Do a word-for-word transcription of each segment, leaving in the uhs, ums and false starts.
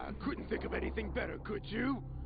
Couldn't think of anything better, could you?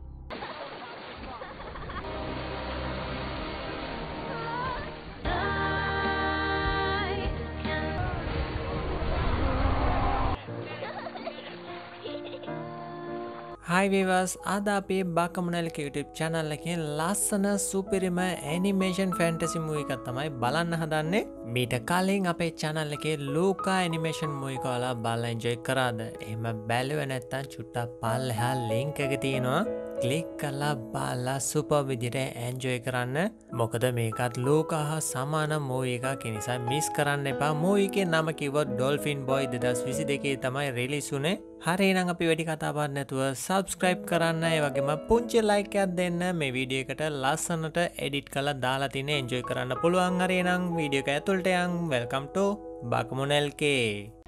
Hi viewers, ada api bakamunalike YouTube channel එකේ ලස්සන සුපිරිම animation fantasy movie එකක් තමයි බලන්න හදන්නේ. මීට කලින් අපේ channel එකේ ලූකා animation movie එක ඔයාලා බලලා enjoy කරාද? එහෙම බැලුවේ නැත්නම් චුට්ටක් පල්ලෙහා link එක තියෙනවා. click කරලා බලලා super විදිහට enjoy කරන්න. මොකද මේකත් ලූකා හා සමාන movie එකක්. ඒ නිසා miss කරන්න එපා. movie එකේ නම කිව්වොත් Dolphin Boy දෙදහස් විසිදෙකේ තමයි release උනේ. හරි නම් අපි වැඩි කතා බහ නැතුව subscribe කරන්න ඒ වගේම පුංචි like එකක් දෙන්න මේ වීඩියෝ එකට ලස්සනට edit කරලා දාලා තිනේ enjoy කරන්න පුළුවන් හරි නම් වීඩියෝ එක ඇතුළට යන් welcome to Bakamunal K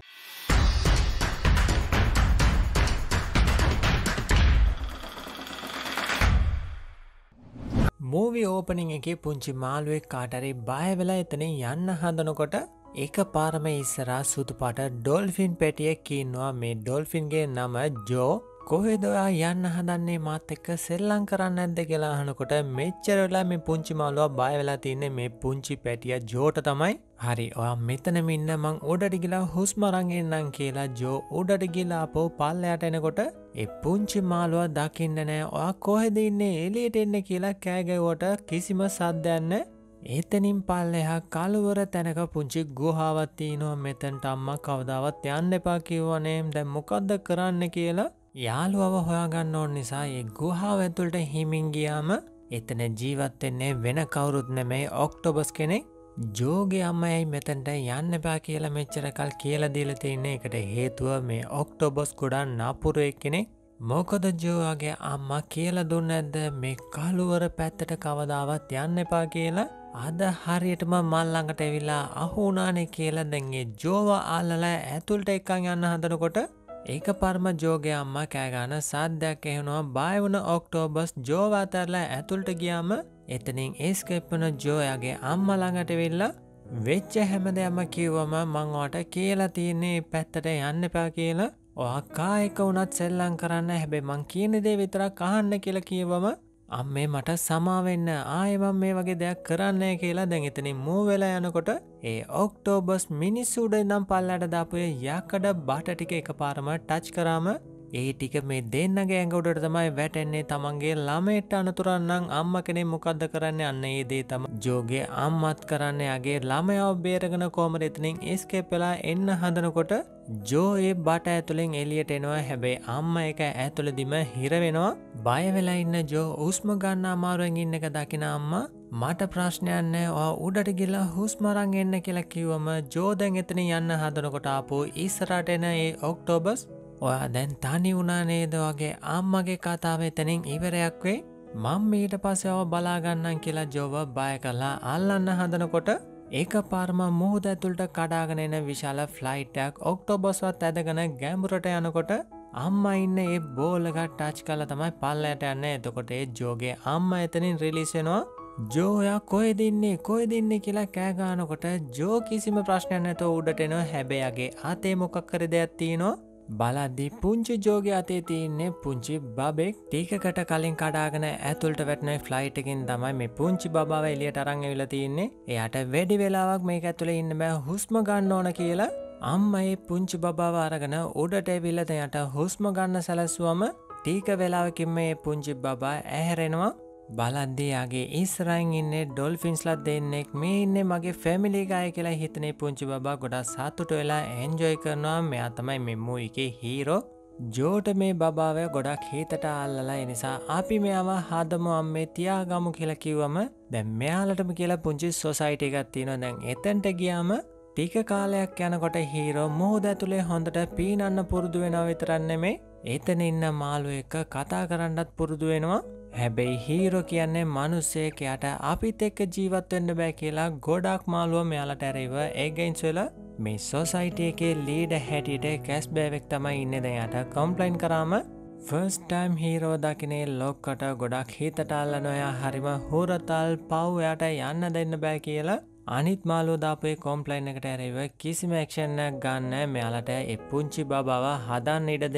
movie opening එකේ පුංචි මාළුවෙක් කාට හරි බය වෙලා එතනින් යන්න හදනකොට ඒක පාරම ඉස්සරහා සුදු පාට ඩොල්ෆින් පැටියෙක් ඉන්නවා මේ ඩොල්ෆින්ගේ නම ජෝ කොහෙද ඔයා යන්න හදන්නේ මාත් එක්ක සෙල්ලම් කරන්න නැද්ද කියලා අහනකොට මෙච්චර වෙලා මේ පුංචි මාළුවා බය වෙලා තින්නේ මේ පුංචි පැටියා ජෝට තමයි හරි ඔයා මෙතනම ඉන්න මං උඩට ගිහලා හුස්ම අරන් එන්නම් කියලා ජෝ උඩට ගිහලා ආපහු පල්ලයට එනකොට ඒ පුංචි මාළුවා දකින්න නෑ ඔයා කොහෙද ඉන්නේ එළියට එන්න කියලා කෑ ගැවුවට කිසිම සද්දයක් නෑ එතනින් පල්ලෙහා කලවර තැනක පුංචි ගුහාවක් තියෙනවා මෙතනට අම්මා කවදාවත් යන්න එපා කිව්වනේ දැන් මොකද්ද කරන්න කියලා යාළුවව හොයාගන්න ඕන නිසා ඒ ගුහාව ඇතුළට හිමින් ගියාම එතන ජීවත් වෙන්නේ වෙන කවුරුත් නෙමෙයි ඔක්ටෝපස් කෙනෙක් ජෝගේ අම්මයි මෙතනට යන්න එපා කියලා මෙච්චර කල් කියලා දීලා තින්නේ ඒකට හේතුව මේ ඔක්ටෝපස් ගොඩක් නපුරු කෙනෙක් මොකද ජෝගේ අම්මා කියලා දුන්නේ නැද්ද මේ කලවර පැත්තට කවදාවත් යන්න එපා කියලා අද හරියටම මල් ළඟට ඇවිල්ලා අහු වුණානේ කියලා දැන් ඒ ජෝව අල්ලලා ඇතුළට එක්කන් යන්න හදනකොට ඒක පරම ජෝගේ අම්මා කෑ ගන්න සද්දයක් ඇහෙනවා බය වුණ ඔක්ටෝපස් ජෝව අතරලා ඇතුළට ගියාම එතනින් එස්කේප් වෙන ජෝයාගේ අම්මා ළඟට ඇවිල්ලා වෙච්ච හැමදේම කිව්වම මං ඔයාට කියලා තියෙන්නේ පැත්තට යන්න එපා කියලා ඔයා කා එක වුණත් සෙල්ලම් කරන්න හැබැයි මං කියන දේ විතරක් අහන්න කියලා කියවම අම්මේ මට සමා වෙන්න ආයෙ මම මේ වගේ දෙයක් කරන්නේ කියලා දැන් එතනින් මූ වෙලා යනකොට ඒ ඔක්ටෝපස් මිනිස්සු උඩ ඉඳන් පල්ලයට දාපු යකඩ බට ටික එකපාරම ටච් කරාම ඒ ටික මේ දෙන්නගේ ඇඟ උඩට තමයි වැටෙන්නේ තමන්ගේ ළමයට අනතුරක් නම් අම්මා කෙනෙක් මොකද්ද කරන්නේ අන්න ඒ දේ තමයි ජෝගේ අම්මත් කරන්නේ යගේ ළමයාව බේරගෙන කොහමද එතනින් එස්කේප් වෙලා එන්න හදනකොට ජෝ ඒ බට ඇතුලෙන් එළියට එනවා හැබැයි අම්මා ඒක ඇතුළෙදිම හිර වෙනවා බය වෙලා ඉන්න ජෝ හුස්ම ගන්න අමාරුවෙන් ඉන්න එක දකින අම්මා මට ප්‍රශ්නයක් නැහැ ඔයා උඩට ගිහලා හුස්ම අරන් එන්න කියලා කිව්වම ජෝ දැන් එතනින් යන්න හදනකොට ආපහු ඉස්සරහට එන ඒ ඔක්ටෝපස් ඔයා දැන් තනි වුණා නේද වගේ අම්මගේ කතාව එතනින් ඉවරයක් වෙයි මම ඊට පස්සේ ඔව බලා ගන්නම් කියලා ජෝව බය කරලා අල්ලන්න හදනකොට ඒකපාරම මුහුද ඇතුළට කඩාගෙන එන විශාල ෆ්ලයිට් එකක් ඔක්ටෝපස්වත් ඇදගෙන ගැඹුරට යනකොට අම්මා ඉන්න ඒ බෝල් එක ටච් කරලා තමයි පල්ලයට යන්නේ එතකොට ඒ ජෝගේ අම්මා එතනින් රිලීස් වෙනවා ජෝ යා කොහෙද ඉන්නේ කොහෙද ඉන්නේ කියලා කෑ ගන්නකොට ජෝ කිසිම ප්‍රශ්නයක් නැතුව උඩට එනවා හැබැයි යගේ අතේ මොකක් හරි දෙයක් තියෙනවා බලද්දී පුංචි ජෝගේ අතේ තියෙන්නේ පුංචි බබෙක් ටිකකට කලින් කඩාගෙන ඇතුළට වැටෙන ෆ්ලයිට් එකකින් තමයි මේ පුංචි බබාව එළියට අරන් ඇවිල්ලා තියෙන්නේ. එයාට වැඩි වෙලාවක් මේක ඇතුලේ ඉන්න බෑ හුස්ම ගන්න ඕන කියලා අම්මා ඒ පුංචි බබාව අරගෙන උඩට ඇවිල්ලා එයාට හුස්ම ගන්න සැලසුවම ටික වෙලාවකින් මේ පුංචි බබා ඇහැරෙනවා. බලද්දී යාගේ ඉස්සරහින් ඉන්නේ ඩොල්ෆින්ස්ලා දෙන්නෙක් මේ ඉන්නේ මගේ ෆැමිලි ගාය කියලා හිතනේ පුංචි බබා ගොඩක් සතුටු වෙලා එන්ජොයි කරනවා මෙයා තමයි මේ මූවි එකේ හීරෝ ජෝට මේ බබාව ගොඩක් හිතට අල්ලලා ඒ නිසා අපි මෙයාව හදමු අම්මේ තියාගමු කියලා කිව්වම දැන් මෙයාලටම කියලා පුංචි සොසයිටි එකක් තියෙනවා දැන් එතනට ගියාම ටික කාලයක් යනකොට හීරෝ මොහොත ඇතුලේ හොඳට පීනන්න පුරුදු වෙනවා විතරක් නෙමෙයි එතන ඉන්න මාළු එක්ක කතා කරන්නත් පුරුදු වෙනවා හැබැයි හීරෝ කියන්නේ මිනිස්සෙක් යට අපිත් එක්ක ජීවත් වෙන්න බෑ කියලා ගොඩක් මාළුවා මෙයාලට ඇරෙව ඒගෙන්ස් වෙලා මේ සොසයිටි එකේ ලීඩර් හැටියට කැස්බෑවෙක් තමයි ඉන්නේ දැන් යට කම්ප්ලයින් කරාම ෆස්ට් ටයිම් හීරෝ දකින්නේ ලොක්කට ගොඩක් හිතට අල්ලන ඔයා හරිම හොරතල් පව් යට යන්න දෙන්න බෑ කියලා අනිත් මාළුවා දාපු කම්ප්ලයින් එකට ඇරෙව කිසිම ඇක්ෂන් එකක් ගන්න මෙයාලට ඒ පුංචි බබාව හදන්න ඉඩ දෙනවා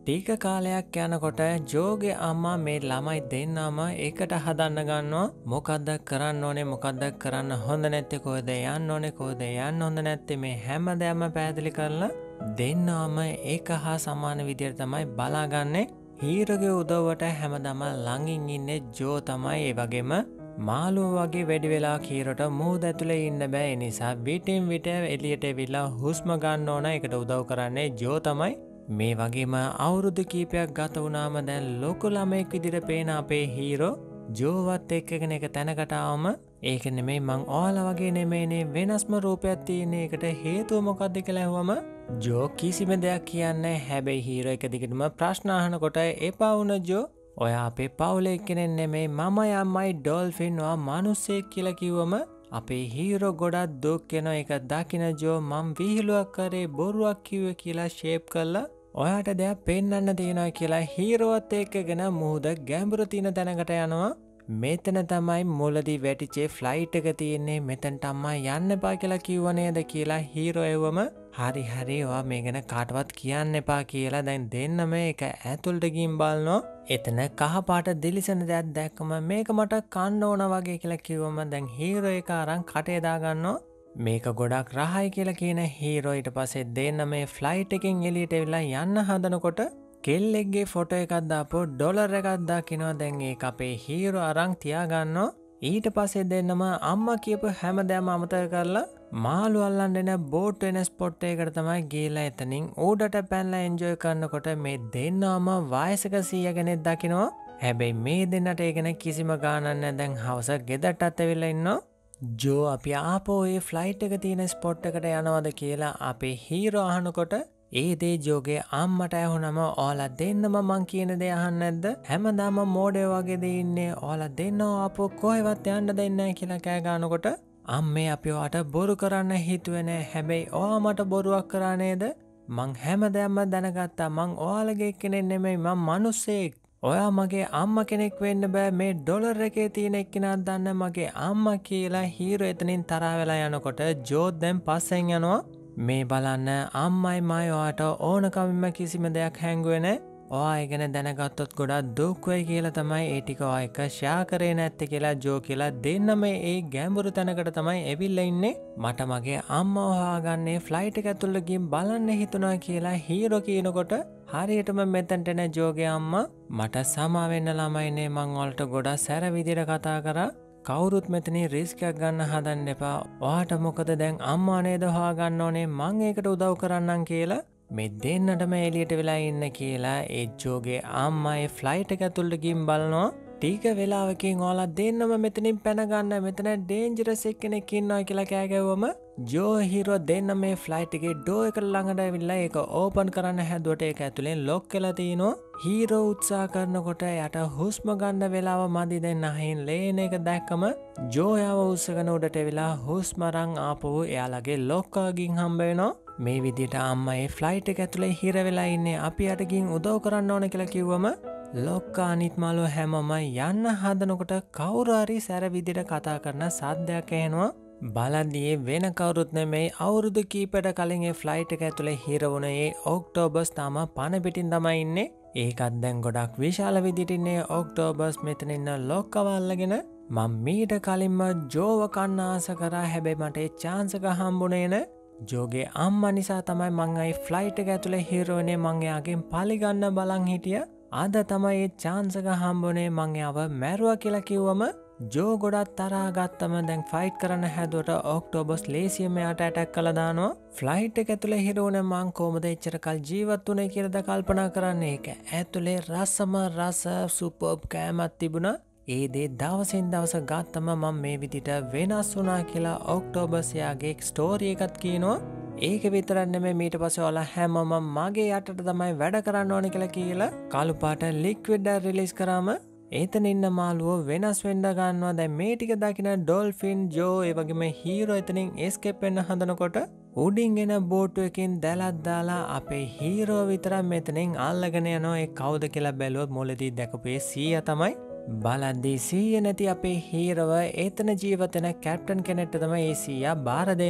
ටික කාලයක් යනකොට ජෝගේ අම්මා මේ ළමයි දෙන්නම එකට හදන්න ගන්නවා. මොකද්ද කරන්න ඕනේ මොකද්ද කරන්න හොඳ නැත්තේ කොහෙද යන්න ඕනේ කොහෙද යන්න හොඳ නැත්තේ මේ හැමදේම පැහැදිලි කරලා දෙන්නම එක හා සමාන විදියට තමයි බලාගන්නේ. හීරෝගේ උදව්වට හැමදාම ළඟින් ඉන්නේ ජෝ තමයි. ඒ වගේම මාළුව වගේ වැඩි වෙලා කීරට මුහුද ඇතුලේ ඉන්න බෑ. ඒ නිසා විටින් විට එළියට එවිලා හුස්ම ගන්න ඕන. ඒකට උදව් කරන්නේ ජෝ තමයි. මේ වගේම අවුරුදු කීපයක් ගත වුණාම දැන් ලොකු ළමෙක් විදිහට පේන අපේ හීරෝ ජෝවත් එක්කගෙන එක තැනකට ආවම ඒක නෙමෙයි මං ඔයාලා වගේ නෙමෙයිනේ වෙනස්ම රූපයක් තියෙන. ඒකට හේතුව මොකක්ද කියලා අහුවම ජෝ කිසිම දෙයක් කියන්නේ. හැබැයි හීරෝ එක දිගටම ප්‍රශ්න අහනකොට එපා වුණ ජෝ ඔයා අපේ පවුලේ කෙනෙක් නෙමෙයි මම යම්මයි ඩොල්ෆින් ඔයා මිනිස්සෙක් කියලා කිව්වම අපේ හීරෝ ගොඩක් දුක් වෙන එක දකින ජෝ මම විහිළුවක් කරේ බොරුවක් කිව්වේ කියලා ෂේප් කරලා ඔයාට දෙයක් පෙන්වන්න තියෙනවා කියලා හීරෝවත් එක්කගෙන මුහුද ගැඹුරු තියෙන තැනකට යනවා. මෙතන තමයි මුලදී වැටිච්චේ ෆ්ලයිට් එක තියෙන්නේ. මෙතනට අම්මා යන්න එපා කියලා කිව්ව නේද කියලා හීරෝ එවම හරි හරි ඔයා මේ ගැන කාටවත් කියන්න එපා කියලා දැන් දෙන්නම ඒක ඇතුළට ගිහින් බලනවා. එතන කහ පාට දිලිසෙන දෙයක් දැක්කම මේක මට කන්න ඕන වගේ කියලා කිව්වම දැන් හීරෝ එක අරන් කටේ දා ගන්නවා. මේක ගොඩක් රහයි කියලා කියන හීරෝ ඊට පස්සේ දෙන්න මේ ෆ්ලයිට් එකෙන් එළියට එවිලා යන්න හදනකොට කෙල්ලෙක්ගේ ෆොටෝ එකක් දාපුව ඩොලර් එකක් දකිනවා. දැන් ඒක අපේ හීරෝ අරන් තියා ගන්නවා. ඊට පස්සේ දෙන්නම අම්මා කියපු හැමදේම අමතක කරලා මාළු අල්ලන්න එන බෝට් වෙන ස්පොට් එකකට තමයි ගිහලා එතනින් උඩට පැනලා එන්ජොයි කරනකොට මේ දෙන්නම වයසක සීයා කෙනෙක් දකිනවා. හැබැයි මේ දෙන්නට ඒ ගැන කිසිම ගානක් නැහැ. දැන් හවස ගෙදරටත් ඇවිල්ලා ඉන්නවා. ජෝ අපි ආපෝ ඒ ෆ්ලයිට් එක තියෙන ස්පොට් එකට යනවද කියලා අපේ හීරෝ අහනකොට ඒ දේ ජෝගේ අම්මට ඇහුනම ඔයාලා දෙන්නම මං කියන දේ අහන්නේ නැද්ද? හැමදාම මෝඩය වගේ දේ ඉන්නේ. ඔයාලා දෙන්නව ආපෝ කොහෙවත් යන්න දෙන්නේ නැහැ කියලා කෑ ගන්නකොට අම්මේ අපි ඔයාට බොරු කරන්න හිතුවේ නෑ. හැබැයි ඔයා මට බොරුවක් කරා නේද? මං හැමදාම දැනගත්තා මං ඔයාලගේ කෙනෙක් නෙමෙයි මං මිනිස්සෙක්. ඔයා මගේ අම්මා කෙනෙක් වෙන්න බෑ. මේ ඩොලර් එකේ තියෙන එක්කෙනාක් දන්න මගේ අම්මා කියලා හීරෝ එතනින් තරහ වෙලා යනකොට ජෝ දැන් පස්සෙන් යනවා. මේ බලන්න අම්මයි මයි ඔයාට ඕනකමින්ම කිසිම දෙයක් හැංගුවේ නෑ. ඔයා ඒ ගැන දැනගත්තොත් ගොඩක් දුක් වෙයි කියලා තමයි ඒ ටික ඔයා එක ෂෙයා කරේ නැත්තේ කියලා ජෝ කියලා දෙන්නම ඒ ගැඹුරු තැනකට තමයි ඇවිල්ලා ඉන්නේ. මට මගේ අම්මා හොයාගන්නේ ෆ්ලයිට් එක ඇතුළට ගිහින් බලන්න හිතුණා කියලා හීරෝ කියනකොට හරියටම මෙතනට එන ජෝගේ අම්මා මට සමා වෙන්න ළමයිනේ මං වලට ගොඩක් සැර විදිහට කතා කරා. කවුරුත් මෙතනින් රිස්ක් එකක් ගන්න හදන්න එපා. ඔයාට මොකද දැන් අම්මා නේද හොයාගන්න ඕනේ මං ඒකට උදව් කරන්නම් කියලා මේ දෙන්නටම එළියට වෙලා ඉන්න කියලා ඒ ජෝගේ අම්මා ඒ ෆ්ලයිට් එක ඇතුළට ගිහින් බලනවා. ටික වෙලාවකින් ඔයාලා දෙන්නම මෙතනින් පැන ගන්න මෙතන ඩේන්ජරස් එක්කෙනෙක් ඉන්නවා කියලා කෑ ගැව්වම ජෝ හීරෝ දෙන්න මේ ෆ්ලයිට් එකේ ඩෝ එක ළඟට ඇවිල්ලා ඒක ඕපන් කරන්න හැදුවට ඒක ඇතුලෙන් ලොක් වෙලා තිනවා. හීරෝ උත්සාහ කරනකොට යට හුස්ම ගන්න වෙලාව මදි දෙන්න අහින් ලේන එක දැක්කම ජෝ යව උස්සගෙන උඩට ඇවිල්ලා හුස්ම අරන් ආපහු එයාලගේ ලොක්කාගෙන් හම්බ වෙනවා. මේ විදිහට අම්මා ඒ ෆ්ලයිට් එක ඇතුලේ හිර වෙලා ඉන්නේ අපි යට ගිහින් උදව් කරන්න ඕන කියලා කිව්වම ලොක්කා අනිත් මාළු හැමම යන්න හදනකොට කවුරු හරි සැර විදිහට කතා කරන සද්දයක් ඇහෙනවා. බලද්දී වෙන කවුරුත් නෙමෙයි අවුරුදු කීපයකට කලින් ඒ ෆ්ලයිට් එක ඇතුලේ හිර වුණ ඒ ඔක්ටෝබස් තාම පණ පිටින් තමයි ඉන්නේ. ඒකත් දැන් ගොඩක් විශාල විදිහට ඉන්නේ ඔක්ටෝබස් මෙතන ඉන්න ලොක්කව අල්ලගෙන මම මීට කලින්ම ජෝව කන්න ආස කරා හැබැයි මට ඒ chance එක හම්බුනේ නෑ. ජෝගේ අම්මා නිසා තමයි මං අයි ෆ්ලයිට් එක ඇතුලේ හිර වුණේ. මං එයාගෙන් පලි ගන්න බලන් හිටියා. අද තමයි ඒ chance එක හම්බුනේ. මං එයාව මැරුවා කියලා කිව්වම ජෝ ගොඩක් තරහා ගත්තම දැන් ෆයිට් කරන්න හැදුවට ඔක්ටෝබස් ලේසියෙන්ම යාට ඇටැක් කළා දානවා. ෆ්ලයිට් එක ඇතුලේ හිර වුණේ මං කොහොමද එච්චර කල් ජීවත් වුනේ කියලාද කල්පනා කරන්නේ. ඒක ඇතුලේ රසම රස සුපර්බ් කෑමක් තිබුණා. ඒ දේ දවසින් දවස ගත්තම මම මේ විදිහට වෙනස් වුණා කියලා ඔක්ටෝබස් යාගේ ස්ටෝරි එකක් කියනවා. ඒක විතරක් නෙමෙයි මීට පස්සේ ඔයාලා හැමෝම මගේ යටට තමයි වැඩ කරන්න ඕනේ කියලා කියලා කළු පාට ලික්විඩ් එක රිලීස් කරාම එතන ඉන්න මාළුවෝ වෙනස් වෙන්න ගන්නවා. දැන් මේ ටික දකින ඩොල්ෆින් ජෝ ඒ වගේම හීරෝ එතනින් එස්කේප් වෙන්න හදනකොට උඩින් එන බෝට් එකකින් දැලක් දාලා අපේ හීරෝ විතරක් මෙතනින් අල්ලගෙන යනවා. ඒ කවුද කියලා බැලුවොත් මුලදී දැකපු ඒ සීයා තමයි. බලද්දී සීයා නැති අපේ හීරව එතන ජීවත් වෙන කැප්ටන් කෙනෙක්ට තමයි ඒ සීයා බාර දෙන්නේ.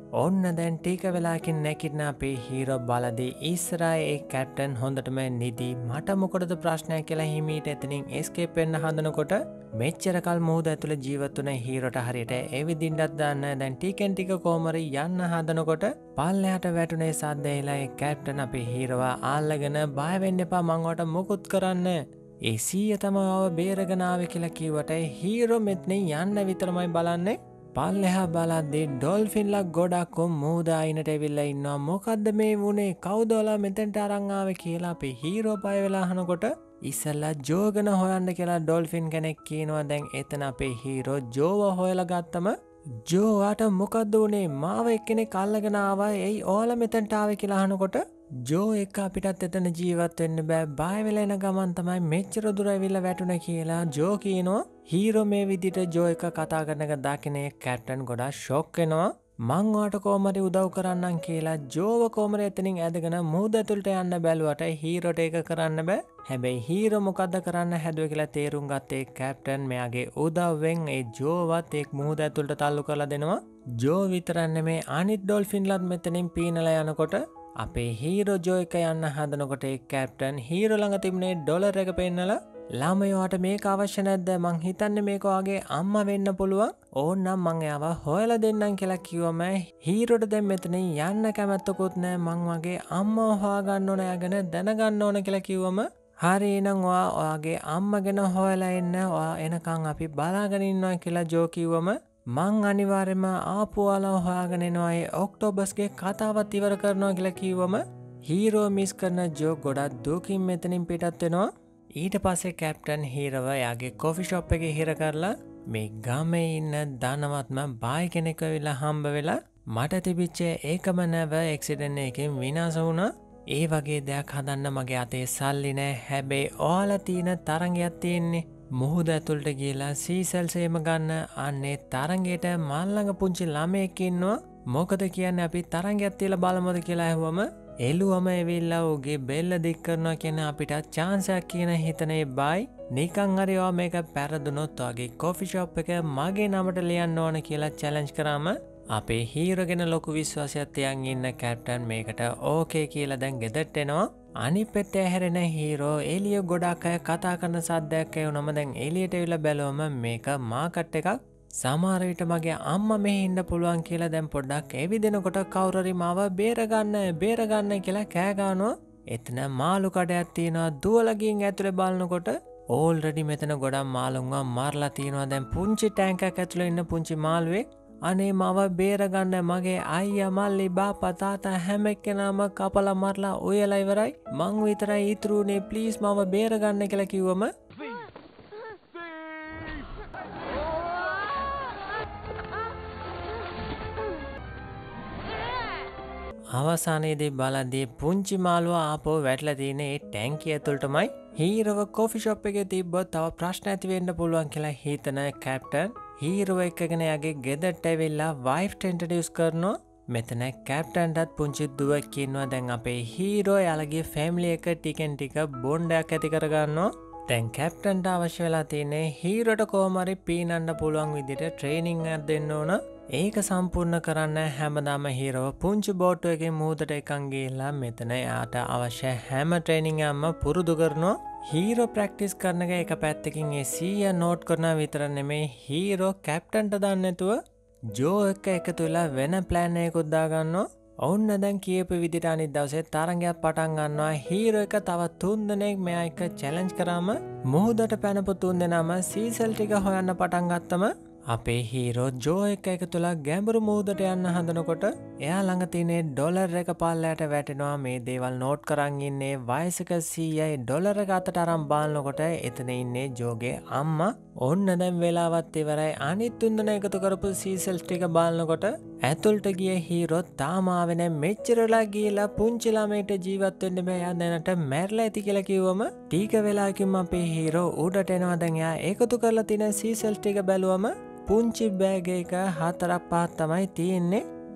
ඔන්න දැන් ටික වෙලාවකින් නැගිටින අපේ හීරෝ බලදී ඉස්සරහා ඒ කැප්ටන් හොඳටම නිදි මට මොකටද ප්‍රශ්නයක් කියලා හිමීට එතනින් එස්කේප් වෙන්න හදනකොට මෙච්චර කල් මුහුද ඇතුළේ ජීවත් වුණ හීරෝට හරියට එවිදින්නත් දාන්න දැන් ටිකෙන් ටික කොමරි යන්න හදනකොට පල්ලෙහාට වැටුනේ සද්දේලා ඒ කැප්ටන් අපේ හීරෝව ආල්ලගෙන බය වෙන්න එපා මං ඔයාලට මොකුත් කරන්න ඒ සීය තමයි ආව බේරගෙන ආවේ කියලා කිව්වට හීරෝ මෙතනින් යන්න විතරමයි බලන්නේ පල්ලෙහා බලද්දී ඩොල්ෆින්ලා ගොඩක් මුහුද අයිනට ඇවිල්ලා ඉන්නවා මොකද්ද මේ වුනේ කවුද ඔයාලා මෙතෙන්ට අරන් ආවේ කියලා අපේ හීරෝ බය වෙලා අහනකොට ඉස්සෙල්ලා ජෝගන හොයන්න කියලා ඩොල්ෆින් කෙනෙක් කියනවා දැන් එතන අපේ හීරෝ ජෝව හොයලා ගත්තම ජෝවාට මොකද්ද උනේ මාව එක්කෙනෙක් අල්ලගෙන ආවා එයි ඔයාලා මෙතෙන්ට ආවේ කියලා අහනකොට ජෝ එක්ක අපිටත් එතන ජීවත් වෙන්න බෑ බය වෙලා එන ගමන් තමයි මෙච්චර දුර ඇවිල්ලා වැටුණා කියලා ජෝ කියනවා හීරෝ මේ විදිහට ජෝ එක කතා කරන එක දකිනේ කැප්ටන් ගොඩාක් ෂොක් වෙනවා මං ඔයාට කොහමද උදව් කරන්නම් කියලා ජෝව කොහමද එතනින් ඇදගෙන මුහුද ඇතුළට යන්න බැලුවට හීරෝට ඒක කරන්න බෑ හැබැයි හීරෝ මොකද්ද කරන්න හැදුවේ කියලා තේරුම් ගත්තේ කැප්ටන් මෙයාගේ උදව්වෙන් ඒ ජෝවත් එක් මුහුද ඇතුළට තල්ලු කරලා දෙනවා ජෝ විතරක් නෙමේ අනිත් ඩොල්ෆින්ලත් මෙතනින් පීනලා යනකොට අපේ හීරෝ ජෝ එක යන්න හදනකොට ඒ කැප්ටන් හීරෝ ළඟ තිබුණේ ඩොලර් එක පෙන්නලා ළමයාට මේක අවශ්‍ය නැද්ද මං හිතන්නේ මේක ඔයාගේ අම්මා වෙන්න පුළුවන් ඕන්නම් මං එයාව හොයලා දෙන්නම් කියලා කිව්වම හීරෝට දැන් මෙතනින් යන්න කැමැත්තකුත් නැහැ මං වගේ අම්මා හොයාගන්න ඕන යගෙන දැනගන්න ඕන කියලා කිව්වම හරි එහෙනම් ඔයා ඔයාගේ අම්මා ගැන හොයලා එන්න ඔයා එනකන් අපි බලාගෙන ඉන්නවා කියලා ජෝ කිව්වම මං අනිවාර්යයෙන්ම ආපු ඔයාලා හොයාගෙන එනවා ඒ ඔක්ටෝබස්ගේ කතාවත් ඉවර කරනවා කියලා කිව්වම හීරෝ මිස් කරන ජෝ ගොඩක් දුකින් මෙතනින් පිටත් වෙනවා ඊට පස්සේ කැප්ටන් හීරව යාගේ කොෆි ෂොප් එකේ හිර කරලා මේ ගමේ ඉන්න ධනවත්ම බායි කෙනෙක් වෙලා හම්බ වෙලා මට තිබිච්ච ඒකම නැව ඇක්සිඩන්ට් එකකින් විනාශ වුණා ඒ වගේ දෙයක් හදන්න මගේ අතේ සල්ලි නැහැ හැබැයි ඔයාලා තියෙන තරංගයක් තියෙන්නේ මුහුද ඇතුළට ගිහලා සීසල් සේම ගන්න අන්නේ තරංගයට මල් ළඟ පුංචි ළමයෙක් ඉන්නවා මොකද කියන්නේ අපි තරංගයක් තියලා බලමුද කියලා ඇහුවම එළුවම එවිල්ලා උගේ බෙල්ල දික් කරනවා කියන අපිට chance එකක් කියන හිතනේ බයි නිකන් හරි ඔයා මේක පෙරදුනොත් වගේ කොෆි ෂොප් එක මගේ නමට ලියන්න ඕන කියලා චැලෙන්ජ් කරාම අපේ හීරෝ ගැන ලොකු විශ්වාසයක් තියන් ඉන්න කැප්ටන් මේකට ඕකේ කියලා දැන් ගෙදරට එනවා අනිත් පැත්තේ හැරෙන හීරෝ එළිය ගොඩක් අය කතා කරන සද්දයක් ඇහුනම දැන් එළියට ඇවිල්ලා බැලුවම මේක මාකට් එකක් සමහර විට මගේ අම්මා මෙහි ඉන්න පුළුවන් කියලා දැන් පොඩ්ඩක් එවිදෙනකොට කවුරු හරි මාව බේරගන්න බේරගන්න කියලා කෑ ගන්නවා එතන මාළු කඩයක් තියෙනවා දුවලා ගින් ඇතුලේ බලනකොට ඕල්රෙඩි මෙතන ගොඩක් මාළුන්ව මරලා තියෙනවා දැන් පුංචි ටැංක් එකක් ඇතුලේ ඉන්න පුංචි මාළුවෙක් අනේ මාව බේරගන්න මගේ අයියා මල්ලි බාප්පා තාත්තා හැම එක්කෙනාම කපලා මරලා ඔයලා ඉවරයි මං විතරයි ඉතුරුනේ ප්ලීස් මාව බේරගන්න කියලා කිව්වම අවසානයේදී බලද්දී පුංචි මාළුවා ආපහු වැටලා තියෙන ඒ ටැංකිය ඇතුළටමයි හීරෝව කොෆි ෂොප් එකේ තිබ්බොත් තව ප්‍රශ්න ඇති වෙන්න පුළුවන් කියලා හිතන කැප්ටන් හීරෝ එක්කගෙන යාගේ ගෙදරට ඇවිල්ලා වයිෆ්ට ඉන්ට්‍රොඩියුස් කරනවා මෙතන කැප්ටන්ටත් පුංචි දුවක් ඉන්නවා දැන් අපේ හීරෝ යාලගේ ෆැමිලි එක ටිකෙන් ටික බොන්ඩයක් ඇති කරගන්නවා දැන් කැප්ටන්ට අවශ්‍ය වෙලා තියෙන්නේ හීරෝට කොහොම හරි පීනන්න පුළුවන් විදිහට ට්‍රේනින් එකක් දෙන්න ඕන ඒක සම්පූර්ණ කරන්න හැමදාම හීරෝ පුංචි බෝට්ටු එකේ මුහුදට එකන් ගිහිල්ලා මෙතන යාට අවශ්‍ය හැම ට්‍රේනින් එකක්ම පුරුදු කරනවා හීරෝ ප්‍රැක්ටිස් කරන එක එක පැත්තකින් ඒ සීයා නෝට් කරනවා විතර නෙමෙයි හීරෝ කැප්ටන්ට දන්නේ නැතුව ජෝ එක්ක එකතු වෙලා වෙන ප්ලෑන් එකකුත් දාගන්නවා ඔන්න දැන් කියපු විදිහට අනිත් දවසේ තරංගයක් පටන් ගන්නවා හීරෝ එක තව තුන් දෙනෙක් මෙයා එක්ක චැලෙන්ජ් කරාම මුහුදට පැනපු තුන් දෙනාම සීසල් ටික හොයන්න පටන් ගත්තම අපේ හීරෝ ජෝ එක්ක එකතුලා ගැඹුරු මුහුදට යන්න හදනකොට එයා ළඟ තියෙන ඩොලර් එක පල්ලයට වැටෙනවා මේ දේවල් නෝට් කරන් ඉන්නේ වයසක සීයයි ඩොලර් එක අතට අරන් බලනකොට එතන ඉන්නේ ජෝගේ අම්මා ඔන්න දැන් වෙලාවත් ඉවරයි අනිත් තුන් දෙනා එකතු කරපු සීසල්ස් ටික බලනකොට ඇතුළට ගිය හීරෝ තාම ආවේ නැහැ මෙච්චර වෙලා ගිහලා පුංචි ළමයට ජීවත් වෙන්න බෑ එයා දැනට මැරලා ඇති කියලා කිව්වම ටික වෙලාවකින් අපේ හීරෝ උඩට එනවා දැන් එයා එකතු කරලා තියෙන සීසල්ස් ටික බැලුවම පුංචි බෑග් එක හතරක් පහක් තමයි තියෙන්නේ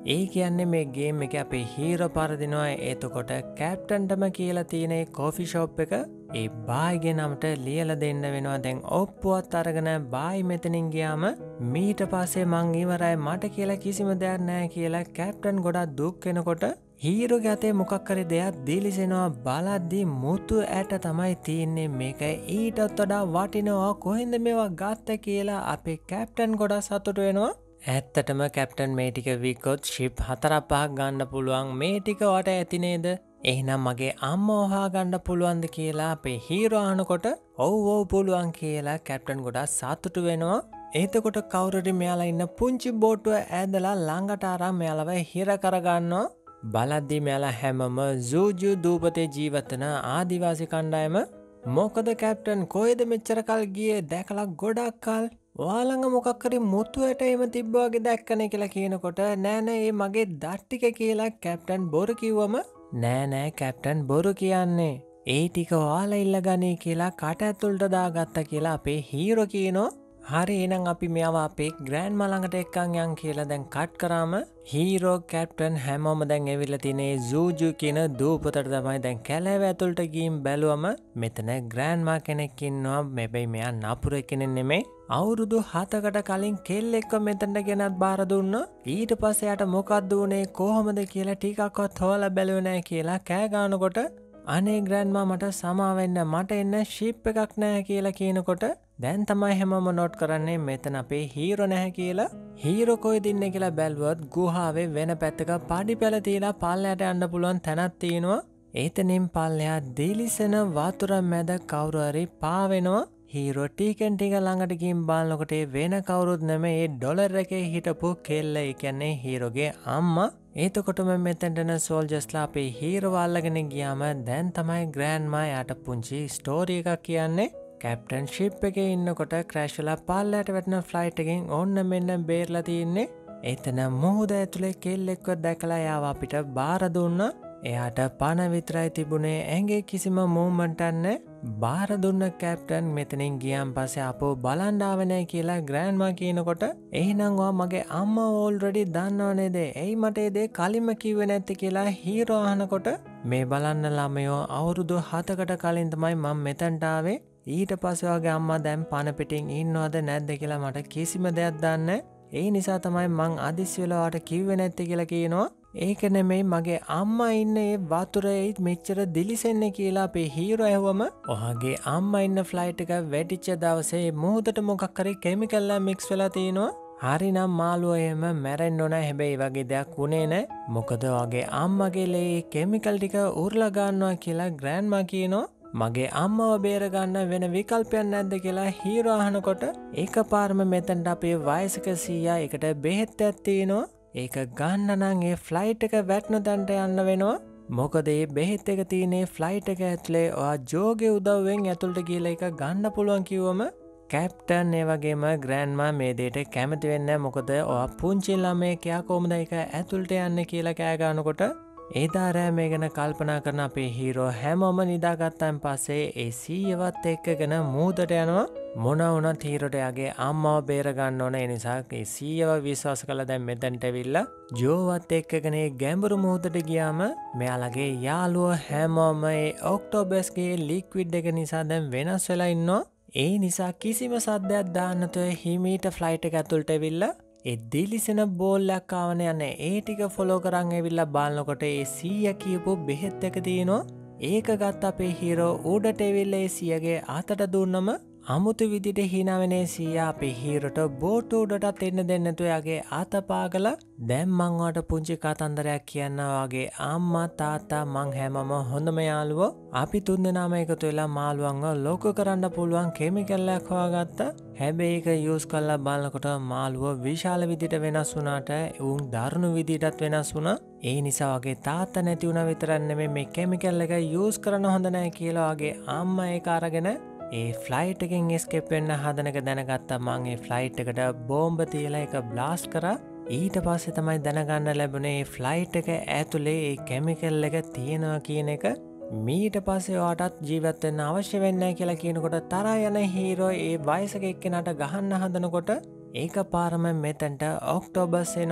ඒ කියන්නේ මේ ගේම් එකේ අපේ හීරෝ පරදිනවා. එතකොට කැප්ටන්ටම කියලා තියෙන ඒ කෝෆි ෂොප් එක ඒ බායිගේ නමට ලියලා දෙන්න වෙනවා. දැන් ඔප්පුවත් අරගෙන බායි මෙතනින් ගියාම මීට පස්සේ මං ඉවරයි මට කියලා කිසිම දෙයක් නැහැ කියලා කැප්ටන් ගොඩක් දුක් වෙනකොට හීරෝගේ අතේ මොකක් හරි දෙයක් දීලිසෙනවා. බලද්දී මුතු ඇට තමයි තියෙන්නේ. මේක ඊටත් වඩා වටිනවා. කොහෙන්ද මේවා ගත්ත කියලා අපේ කැප්ටන් ගොඩක් සතුටු වෙනවා. ඇත්තටම කැප්ටන් මේ ටික වික්කොත් ෂිප් හතරක් පහක් ගන්න පුළුවන්. මේ ටික වට ඇති නේද? එහෙනම් මගේ අම්මා හොයාගන්න පුළුවන්ද කියලා අපේ හීරෝ අහනකොට ඔව් ඔව් පුළුවන් කියලා කැප්ටන් ගොඩක් සතුටු වෙනවා. එතකොට කවුරුරි මෙයාලා ඉන්න පුංචි බෝට්ටුව ඇදලා ළඟට අරන් මෙයාලව හිර කරගන්නවා. බලද්දී මෙයාලා හැමම ජූජු දූපතේ ජීවත් වෙන ආදිවාසී කණ්ඩායම මොකද කැප්ටන් කොහෙද මෙච්චර කල් ගියේ දැකලා ගොඩක් කල් ඔයාලඟ මොකක් හරි මුතු ඇට එහෙම තිබ්බා වගේ දැක්කනේ කියලා කියනකොට නෑ නෑ ඒ මගේ දත් ටික කියලා කැප්ටන් බොරු කිව්වම නෑ නෑ කැප්ටන් බොරු කියන්නේ ඒ ටික ඔයාලා ඉල්ලගන්නේ කියලා කට ඇතුළට දාගත්තා කියලා අපේ හීරෝ කියනවා. හරි එහෙනම් අපි මෙයාව අපේ ග්‍රෑන්ඩ්මා ළඟට එක්කන් යන් කියලා දැන් කට් කරාම හීරෝ කැප්ටන් හැමෝම දැන් ඇවිල්ලා තියෙන්නේ ජූජු කියන දූපතට තමයි. දැන් කැලෑව ඇතුළට ගිහින් බැලුවම මෙතන ග්‍රෑන්ඩ්මා කෙනෙක් ඉන්නවා. හැබැයි මෙයා නපුර කෙනෙක් නෙමෙයි. අවුරුදු හතකට කලින් කෙල්ලෙක්ව මෙතනට ගෙනත් බාර දුන්නා. ඊට පස්සේ යාට මොකක්ද උනේ කොහොමද කියලා ටිකක්වත් හොයලා බැලුවේ නැහැ කියලා කෑ ගන්නකොට අනේ ග්‍රෑන්ඩ්මා මට සමා වෙන්න මට එන්න ෂිප් එකක් නැහැ කියලා කියනකොට දැන් තමයි හැමෝම නෝට් කරන්නේ මෙතන අපේ හීරෝ නැහැ කියලා. හීරෝ කොහෙද ඉන්නේ කියලා බැලුවොත් ගුහාවේ වෙන පැත්තක පඩි පැල තියලා පල්ලයට යන්න පුළුවන් තැනක් තියෙනවා. එතනින් පල්ලෙහා දිලිසෙන වතුර මැද කවුරු හරි පාවෙනවා. හීරෝ ටිකෙන් ටික ළඟට ගිහින් බලනකොට වෙන කවුරුත් නෙමෙයි ඒ ඩොලර් එකේ හිටපු කෙල්ල. ඒ කියන්නේ හීරෝගේ අම්මා. එතකොටම මෙතෙන්ට එන සෝල්ජර්ස්ලා අපේ හීරෝව අල්ලගෙන ගියාම දැන් තමයි ග්‍රෑන්ඩ්මා යාට පුංචි ස්ටෝරි එකක් කියන්නේ. කැප්ටන් ෂිප් එකේ ඉන්නකොට ක්‍රෑෂ් වෙලා පල්ලයට වැටෙන ෆ්ලයිට් එකෙන් ඕන්න මෙන්න බේරලා තියෙන්නේ. එතන මුහුද ඇතුලේ කෙල්ලෙක්ව දැකලා යාව අපිට බාර දුන්නා. එයාට පණ විතරයි තිබුණේ ඇඟේ කිසිම මූව්මන්ට් නැහැ. බාර දුන්න කැප්ටන් මෙතනින් ගියන් පස්සේ අපෝ බලන්න ආව නැහැ කියලා ග්‍රෑන්ඩ්මා කියනකොට එහෙනම් ඔයා මගේ අම්මා ඕල්රෙඩි දන්නව නේද? එයි මට ඒ දේ කලින්ම කිව්වේ නැත්තේ කියලා හීරෝ අහනකොට මේ බලන්න ළමයෝ අවුරුදු හතකට කලින් තමයි මම මෙතනට ආවේ. ඊට පස්සේ වගේ අම්මා දැන් පණ පිටින් ඉන්නවද නැද්ද කියලා මට කිසිම දෙයක් දන්නේ. ඒ නිසා තමයි මං අදිස්සි වෙලා ඔයාට කිව්වේ නැත්තේ කියලා කියනවා. ඒක නෙමෙයි මගේ අම්මා ඉන්නේ ඒ වතුරේ මෙච්චර දිලිසෙන්නේ කියලා අපේ හීරෝ ඇහුවම ඔහාගේ අම්මා ඉන්න ෆ්ලයිට් එක වැටිච්ච දවසේ මුහුදට මොකක් හරි කෙමිකල් එකක් මික්ස් වෙලා තිනවා. හරිනම් මාළුවා එහෙම මැරෙන්න ඕන. හැබැයි වගේ දෙයක් වුණේ නැහැ. මොකද ඔයාගේ අම්මගේ ලේ කෙමිකල් ටික උරලා ගන්නවා කියලා ග්‍රෑන්ඩ්මා කියනවා. මගේ අම්මව බේර ගන්න වෙන විකල්පයක් නැද්ද කියලා හීරෝ අහනකොට එකපාරම මෙතනට අපේ වයසක සීයා එකට බෙහෙත් එකක් තියෙනවා. ඒක ගන්න නම් ඒ ෆ්ලයිට් එක වැටෙන තැනට යන්න වෙනවා. මොකද මේ බෙහෙත් එක තියෙන්නේ ෆ්ලයිට් එක ඇතුලේ. ඔයා ජෝගේ උදව්වෙන් ඇතුළට ගිහලා ඒක ගන්න පුළුවන් කිව්වම කැප්ටන් ඒ වගේම ග්‍රෑන්ඩ්මා මේ දෙයට කැමති වෙන්නේ නැහැ. මොකද ඔයා පුංචි ළමයෙක් යා කොහොමද ඒක ඇතුළට යන්නේ කියලා කෑ ගන්නකොට එදා රෑ මේ ගැන කල්පනා කරන අපේ හීරෝ හැමෝම නිදාගත්තාන් පස්සේ ඒ සීයවත් එක්කගෙන මූදට යනවා. මොන වුණත් හීරෝට යාගේ අම්මව බේර ගන්න ඕන. ඒ නිසා ඒ සීයව විශ්වාස කළා දැන් මෙතනට ඇවිල්ලා ජෝවත් එක්කගෙන ගැඹුරු මූදට ගියාම මෙයාලගේ යාළුවෝ හැමෝම ඒ ඔක්ටෝබස්ගේ ලික්විඩ් එක නිසා දැන් වෙනස් වෙලා ඉන්නවා. ඒ නිසා කිසිම සද්දයක් දාන්න නැතුව හිමීට ෆ්ලයිට් එක ඇතුළට ඇවිල්ලා ඒ දිලිසෙන බෝල්ලක් ආවන යන්නේ ඒ ටික ෆොලෝ කරන් ඇවිල්ලා බලනකොට ඒ සීයා කියපු බෙහෙත් එක තියෙනවා. ඒක ගත්ත අපේ හීරෝ උඩට ඇවිල්ලා ඒ සීයාගේ අතට දුන්නම අමුතු විදිහට hina වෙන සීයා අපේ හීරෝට බෝට් උඩටත් එන්න දෙන්නේ නැතුව යාගේ අත පාගලා දැන් මං ඔයාලට පුංචි කතන්දරයක් කියන්නවා. වගේ අම්මා තාත්තා මං හැමම හොඳම යාළුවෝ. අපි තුන්දෙනාම එකතු වෙලා මාළුවන්ව ලොකු කරන්න පුළුවන් කෙමිකල් එකක් හොයාගත්තා. හැබැයි ඒක යූස් කරලා බලනකොට මාළුව විශාල විදිහට වෙනස් වුණාට උන් දරුණු විදිහටත් වෙනස් වුණා. ඒ නිසා වගේ තාත්තා නැති වුණා විතරක් නෙමෙයි මේ කෙමිකල් එක යූස් කරන්න හොඳ නැහැ කියලා වගේ අම්මා ඒක අරගෙන ඒ ෆ්ලයිට් එකෙන් එස්කේප් වෙන්න හදන එක දැනගත්තා. මං ඒ ෆ්ලයිට් එකට බෝම්බ තියලා ඒක බ්ලාස්ට් කරා. ඊට පස්සේ තමයි දැනගන්න ලැබුණේ මේ ෆ්ලයිට් එක ඇතුලේ ඒ කෙමිකල් එක තියෙනවා කියන එක. මීට පස්සේ ඔයාටත් ජීවත් වෙන්න අවශ්‍ය වෙන්නේ නැහැ කියලා කියනකොට තරහා යන හීරෝ ඒ වයසක එක්කෙනාට ගහන්න හදනකොට ඒකපාරම මෙතනට ඔක්ටෝබස් එනවා.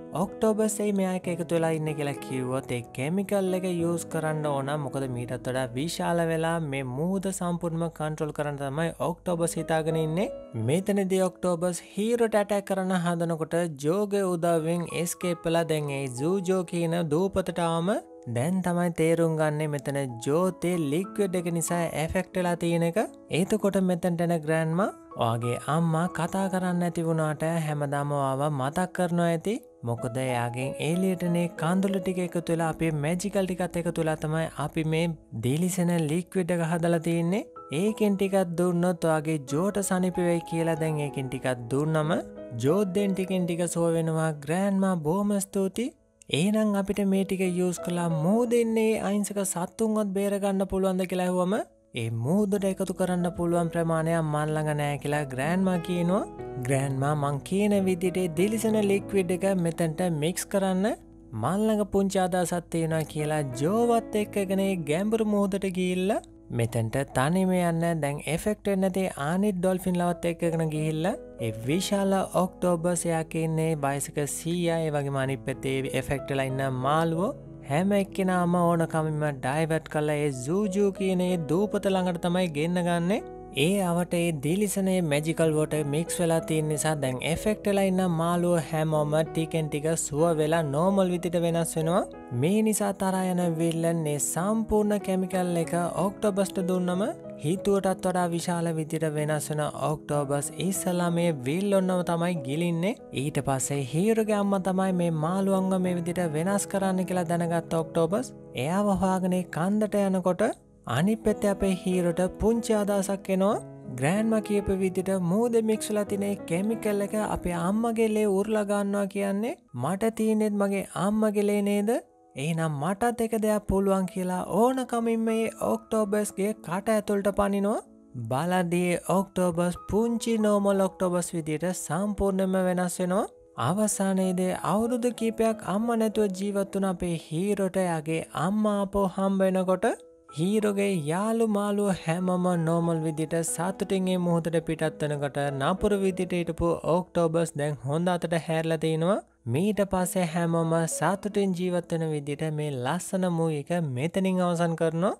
ඔක්ටෝබස් ඒ මෙයා එක එකතු වෙලා ඉන්න කියලා කිව්වොත් ඒ කෙමිකල් එක යූස් කරන්න ඕන. මොකද මීටත් වඩා විශාල වෙලා මේ මූද සම්පූර්ණයෙන්ම කන්ට්‍රෝල් කරන්න තමයි ඔක්ටෝබස් හිතාගෙන ඉන්නේ. මෙතනදී ඔක්ටෝබස් හීරෝට ඇටැක් කරන්න හදනකොට ජෝගේ උදව්වෙන් එස්කේප් වෙලා දැන් ඒ ජූජෝ කියන දූපතට ආවම දැන් තමයි තේරුම් ගන්නේ මෙතන ජෝතේ ලික්විඩ් එක නිසා එෆෙක්ට් වෙලා තියෙන එක. එතකොට මෙතනට එන ග්‍රෑන්ඩ්මා ඔයාගේ අම්මා කතා කරන්න නැති වුණාට හැමදාම ඔයාව මතක් කරනවා ඇති. මොකද එයාගෙන් එළියටනේ කඳුළු ටික එකතු වෙලා අපේ මැජිකල් ටිකත් එකතු වෙලා තමයි අපි මේ දිලිසෙන ලික්විඩ් එක හදලා තියෙන්නේ. ඒකෙන් ටිකක් දුන්නොත් ඔයාගේ ජෝට සනීප වෙයි කියලා දැන් ඒකෙන් ටිකක් දුන්නම ජෝත් දෙන් ටිකෙන් ටික සුව වෙනවා. ග්‍රෑන්ඩ්මා බොහොම ස්තුතියි. එහෙනම් අපිට මේ ටික යූස් කළා මූදෙන්නේ අහිංසක සත්තුන්වත් බේර ගන්න පුළුවන්ද කියලා ඇහුවම ඒ මූදට එකතු කරන්න පුළුවන් ප්‍රමාණයක් මන් ළඟ නැහැ කියලා ග්‍රෑන්ඩ්මා කියනවා. ග්‍රෑන්ඩ්මා මං කියන විදිහට දිලිසෙන ලික්විඩ් එක මෙතනට මික්ස් කරන්න මන් ළඟ පුංචි අදහසක් තියෙනවා කියලා ජෝවත් එක්කගෙන ගැඹුරු මූදට ගිහිල්ලා මෙතනට තනියම යන්න දැන් එෆෙක්ට් වෙන්නේ නැති ආනිත් ඩොල්ෆින් ලවත් එක්කගෙන ගිහිල්ලා ඒ විශාල ඔක්ටෝබස් එකේ ඉන්නේ වයසක සීයා ඒ වගේම අනිත් පැත්තේ එෆෙක්ට් වෙලා ඉන්න මාළුවෝ හැම එක්කෙනාම ඕනකමින්ම ඩයිවර්ට් කරලා ඒ ජූජූ කියන ඒ දූපත ළඟට තමයි ගෙන්න ගන්නේ. ඒ අවට ඒ දිලිසනේ මැජිකල් වෝටර් මික්ස් වෙලා තියෙන නිසා දැන් එෆෙක්ට් වෙලා ඉන්න මාළුවෝ හැමෝම ටිකෙන් ටික සුව වෙලා නෝමල් විදිහට වෙනස් වෙනවා. මේ නිසා තරහා යන විල්ලන් මේ සම්පූර්ණ කෙමිකල් එක ඔක්ටෝබස්ට දුන්නම හිතුවටත් වඩා විශාල විදිහට වෙනස් වෙන ඔක්ටෝබස් ඉස්සලා මේ විල්ලොන්නම තමයි ගිලින්නේ. ඊට පස්සේ හීරෝගේ අම්මා තමයි මේ මාළුවන්ව මේ විදිහට වෙනස් කරන්න කියලා දැනගත්ත ඔක්ටෝබස්. එයාව හොයාගෙන කන්දට යනකොට අනිත් පැත්තේ අපේ හීරෝට පුංචි අදහසක් එනවා. ග්‍රෑන්ඩ්මා කියපු විදිහට මූදේ මික්ස් වෙලා තියෙන කෙමිකල් එක අපේ අම්මගේ ලේ උරලා ගන්නවා කියන්නේ මට තියෙන්නේ මගේ අම්මගේ ලේ නේද? එහෙනම් මටත් එක දෙයක් පුළුවන් කියලා ඕනකමින් මේ ඔක්ටෝබස්ගේ කට ඇතුළට පනිනවා. බලදී ඔක්ටෝබස් පුංචි නෝමල් ඔක්ටෝබස් විදිහට සම්පූර්ණයෙන්ම වෙනස් වෙනවා. අවසානයේදී අවුරුදු කීපයක් අම්මා නැතුව ජීවත් වුණ අපේ හීරෝට යාගේ අම්මා ආපහු හම්බ වෙනකොට හීරෝගේ යාළු මාළුව හැමම නෝමල් විදිහට සතුටින් මේ මොහොතට පිටත් වෙනකොට නපුරු විදිහට හිටපු ඔක්ටෝබස් දැන් හොඳ අතට හැරලා තිනවා. මීට පස්සේ හැමෝම සතුටින් ජීවත් වෙන විදිහට මේ ලස්සන මූවි එක මෙතනින් අවසන් කරනවා.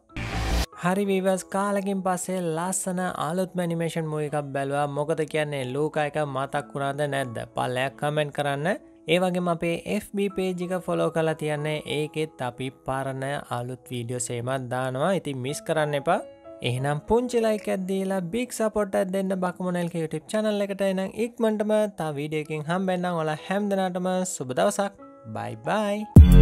හරි විවර්ස් කාලෙකින් පස්සේ ලස්සන අලුත්ම ඇනිමේෂන් මූවි එකක් බැලුවා. මොකද කියන්නේ ලූකා එක මතක් වුණාද නැද්ද? පල්ලයක් කමෙන්ට් කරන්න. ඒ වගේම අපේ F B page එක follow කරලා තියන්නේ. ඒකෙත් අපි පරණ අලුත් වීඩියෝස් එහෙමත් දානවා. ඉතින් මිස් කරන්න එපා. එහෙනම් පුංචි like එකක් දීලා big support එකක් දෙන්න බකමුණල්ක YouTube channel එකට. එහෙනම් ඉක්මනටම තව වීඩියෝ එකකින් හම්බෙන්නම්. ඔයාලා හැමදෙනාටම සුබ දවසක්. bye bye.